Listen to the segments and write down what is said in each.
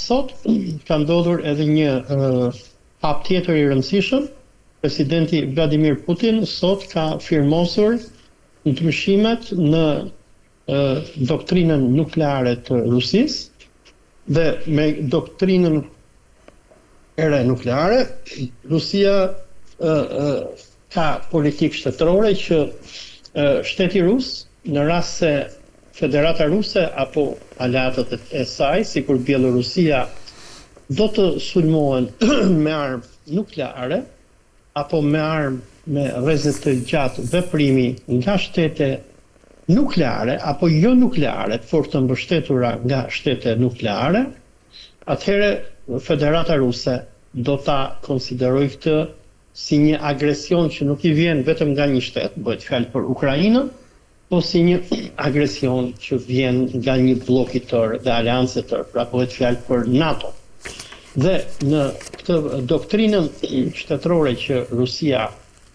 sot ka ndodhur edhe një hap tjetër i rëndësishëm. Presidenti Vladimir Putin sot ka firmosur ndryshimet në doktrinën nukleare të Rusisë dhe me doktrinën e re nukleare, Rusia ka politikë shtetërore që shteti rus, në rast se Federata Ruse apo aleatët e saj, sikur Bielorusia, do të sulmohen me armë nukleare apo me armë me rrezet të gjatë veprimi nga shtete nukleare apo jo nukleare, por të mbështetura nga shtete nukleare, atëherë Federata Ruse do ta konsiderojë këtë si një agresion që nuk i vjen vetëm nga një shtet, bëhet fjalë për Ukrainën, po si një agresion që vjen nga një blok i tërë dhe aleancë e tërë, pra bëhet fjalë për NATO. Dhe në këtë doktrinën shtetërore që Rusia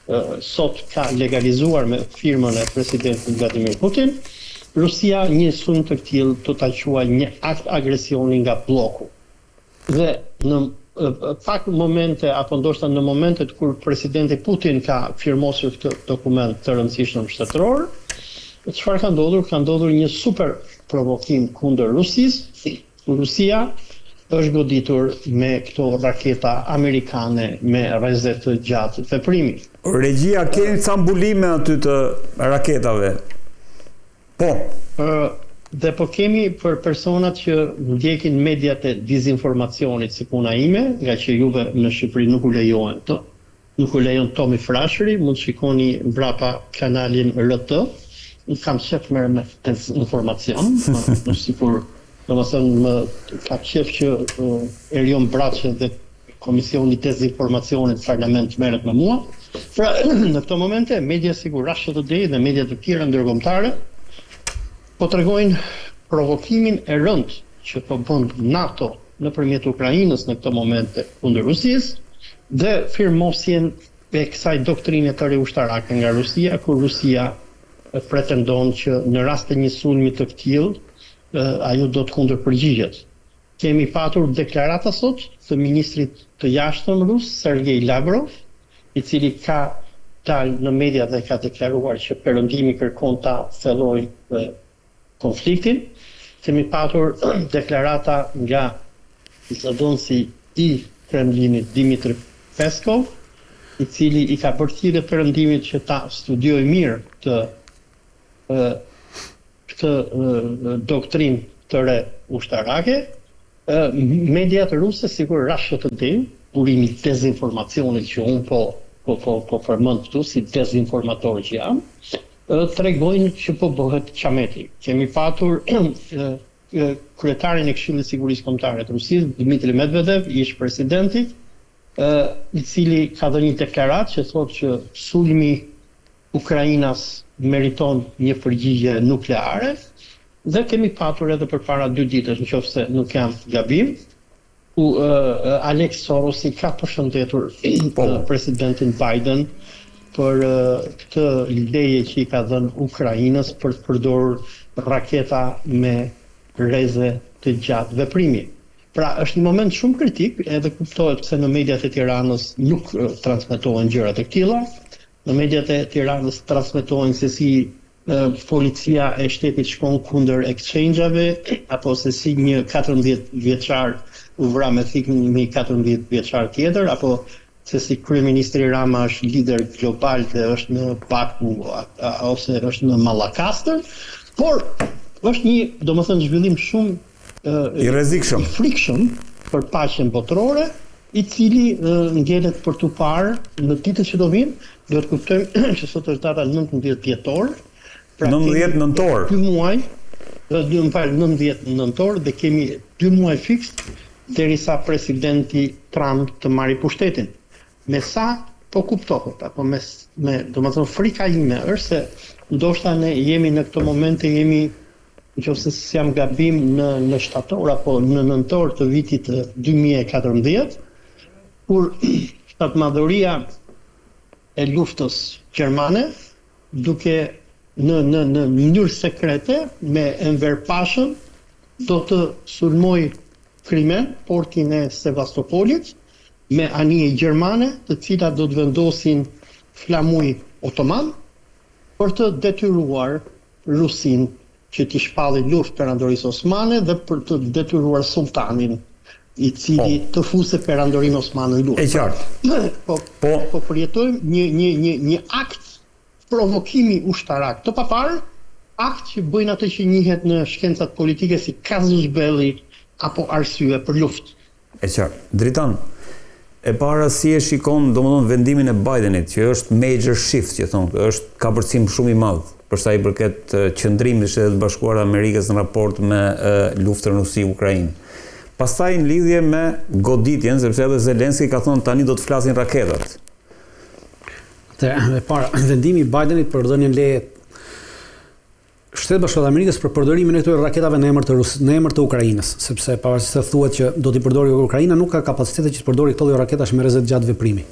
sot ka legalizuar me firmën e presidentit Vladimir Putin, Rusia një sulm të tillë do ta quajë një akt agresioni nga bloku. Dhe në pak momente apo ndoshta në momentet kur presidenti Putin ka firmosur këtë dokument të rëndësishëm shtetëror, çfarë ka ndodhur? Ka ndodhur një super provokim kundër Rusisë. Rusia është goditur me këto raketa amerikane me rrezet të gjatë veprimi. Regjia, keni ca mbulime aty të raketave? Po. Dhe po kemi për personat që ndjekin mediat e dezinformacionit si puna ime, nga që juve në Shqipëri nuk u lejon Tomi Frashëri, mund të shikoni mbrapa kanalin RT. Nuk kam qef merr me dezinformacion, sikur domethënë më ka qef që Erion Braçe dhe Komisioni i Dezinformacionit në Parlament merret me mua. Pra në këto momente media sigur Russia Today dhe media të tjera ndërkombëtare po tregojnë provokimin e rëndë që po bën NATO nëpërmjet Ukrainës në këto momente kundër Rusisë dhe firmosjen e kësaj doktrine të re ushtarake nga Rusia, ku Rusia pretendon që në rast të një sulmi të tillë ajo do të kundërpërgjigjet. Kemi patur deklarata sot të ministrit të jashtëm rus, Sergej Lavrov, i cili ka dalë në media dhe ka deklaruar që Perëndimi kërkon ta fillojë konfliktin. Kemi patur deklarata nga zëdhënësi i Kremlinit Dmitri Peskov, i cili i ka bërthirë Perëndimit që ta studioj mirë këtë doktrinë të re ushtarake. Mediat ruse, sikur Russia Today, burimi i dezinformacionit që unë po përmend këtu si dezinformator që jam, tregojnë që po bëhet qameti. Kemi patur kryetarin e Këshillit të Sigurisë Kombëtare të Rusisë, Dmitri Medvedev, ish presidenti, i cili ka dhënë një deklaratë që thotë që sulmi Ukrainas meriton një përgjigje nukleare, dhe kemi patur edhe përpara 2 ditësh, nëse nuk jam gabim, ku Alex Sorosi ka përshëndetur presidentin Biden për këtë leje që i ka dhënë Ukrainës për të përdorur raketa me rreze të gjatë veprimi. Pra është një moment shumë kritik, edhe kuptohet pse në mediat e Tiranës nuk transmetohen gjëra të tilla. Në mediat e Tiranës transmetohen se si policia e shtetit shkon kundër exchange-ave, apo se si një 14 vjeçar u vra me thikën një 14 vjeçar tjetër, apo se si kryeministri Rama është lider global dhe është në Baku ose është në Mallakastër, por është një, domethënë, zhvillim shumë i rrezikshëm, i frikshëm për paqen botërore, i cili ngjelet për tu parë në ditët që do vinë. Duhet të kuptojmë që sot është data 19 dhjetor. Pra 19 nëntor. 2 muaj, 19 nëntor dhe kemi 2 muaj fiks derisa presidenti Trump të marrë pushtetin. Me sa po kuptohet, apo domethënë frika ime është se ndoshta ne jemi në këto momente nëse jam gabim në shtator apo në nëntor të vitit 2014, kur shtatmadhëria e luftës gjermane duke në mënyrë sekrete me Enver Pashën do të sulmoj Krimen, portin e Sevastopolit, me anije gjermane, të cilat do të vendosin flamuj otoman, për të detyruar Rusin që t'i shpalli luftë perandorisë osmane dhe për të detyruar sultanin, i cili të fuse perandorin osmane në luftë. E qartë. Po përjetojmë një akt provokimi ushtarak të papar, akt që bëjnë atë që njihet në shkencat politike si casus belli apo arsye për luftë. E qartë. Dritan, e para si e shikon domethënë vendimin e Bidenit, që është major shift, që thonë, ka përcim shumë i madh për sa i përket qëndrimit të Shtetet Bashkuara të Amerikës në raport me luftën Rusi-Ukrainë. Pastaj në lidhje me goditjen, sepse edhe Zelenski ka thënë tani do të flasin raketat. E para, vendimi i Bidenit për dhënien leje Shtetet Bashkuara të Amerikës për përdorimin e këtyre raketave në emër të Ukrainës, sepse pavarësisht se thuhet që do t'i përdori Ukraina, nuk ka kapacitetin që të përdori këto lloj raketash me rrezet gjatë veprimi.